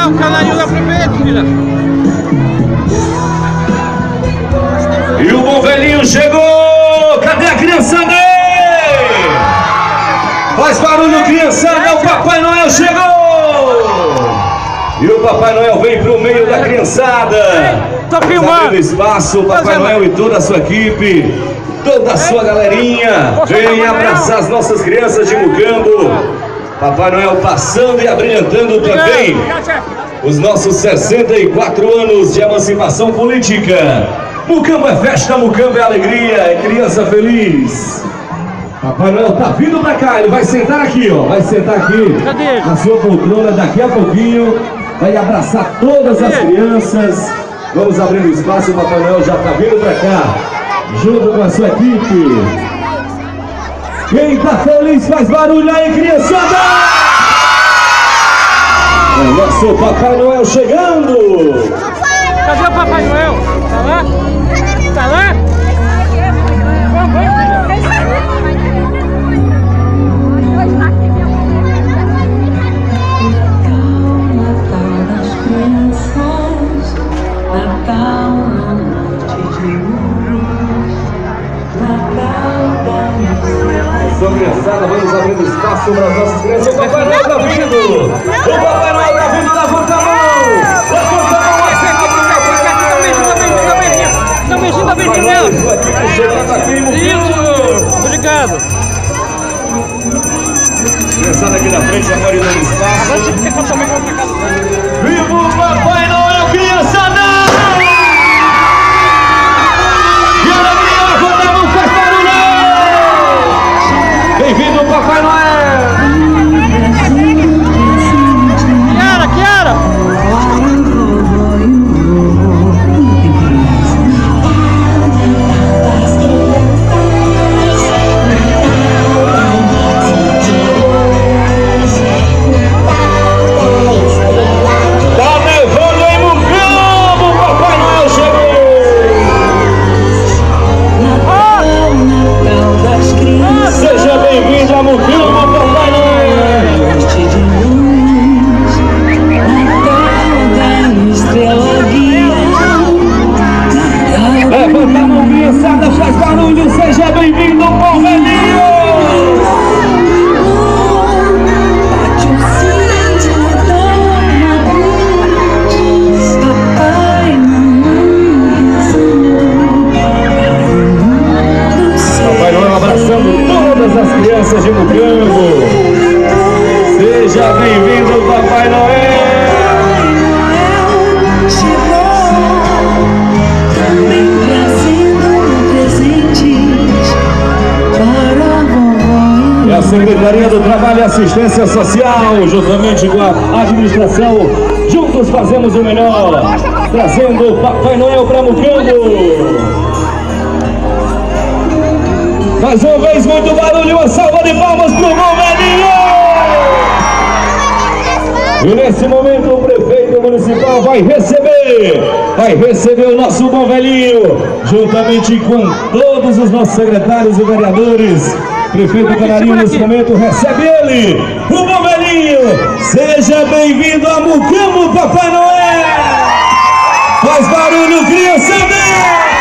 lá o canarinho da prefeita, filha. E o bom velhinho chegou! Cadê a criançada? Faz barulho, criançada! O Papai Noel chegou! E o Papai Noel vem pro meio da criançada. Tô filmando Espaço, o Papai Noel e toda a sua equipe, toda a sua galerinha, vem abraçar as nossas crianças de Mucambo. Papai Noel passando e abrilhantando também os nossos 64 anos de emancipação política. Mucambo é festa, Mucambo é alegria, é criança feliz. Papai Noel tá vindo pra cá, ele vai sentar aqui, ó. Vai sentar aqui na sua poltrona daqui a pouquinho. Vai abraçar todas as crianças. Vamos abrindo espaço, o Papai Noel já tá vindo pra cá, junto com a sua equipe. Quem tá feliz faz barulho aí, criançada! É o nosso Papai Noel chegando! Cadê o Papai Noel? Tá lá? Tá lá? Vamos, filha. Criançada, vamos abrindo espaço para as nossas crianças. O Papai Noel tá vindo! O Papai Noel tá vindo! Levanta a mão! Levanta a mão! Dá um beijinho da beijinho nela! Chegando aqui, Isso! Obrigado! Criançada aqui na frente, agora dando espaço. Agora você fica com a sua mãe pra casa. Viva o Papai Noel, criançada! E a alegria, levanta a mão, faz barulho! Bem-vindo, Papai Noel! Kiara, Kiara! Tá nevando em Mucambo, Papai Noel chegou! Seja bem-vindo a Mucambo, Papai Noel! Levanta a mão, criançada, faz barulho, seja bem-vindo, bom velhinho! Papai Noel abraçando todas as crianças de Mucambo. Seja bem-vindo, Papai Noel! E a Secretaria do Trabalho e Assistência Social, juntamente com a administração, juntos fazemos o melhor, trazendo o Papai Noel para Mucambo. Mais uma vez, muito barulho, uma salva de palmas pro bom velhinho! E nesse momento o prefeito municipal vai receber o nosso bom velhinho, juntamente com todos os nossos secretários e vereadores. Prefeito Canarinho nesse momento recebe ele, o bom velhinho. Seja bem-vindo a Mucambo, Papai Noel! Faz barulho, criançada!